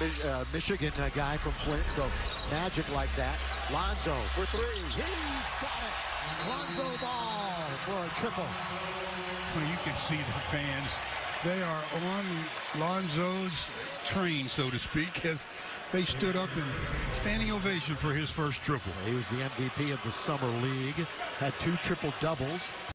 Michigan guy from Flint, so magic like that. Lonzo for three. He's got it. Lonzo Ball for a triple. Well, you can see the fans. They are on Lonzo's train, so to speak, as they stood up in standing ovation for his first triple. He was the MVP of the Summer League, had 2 triple-doubles.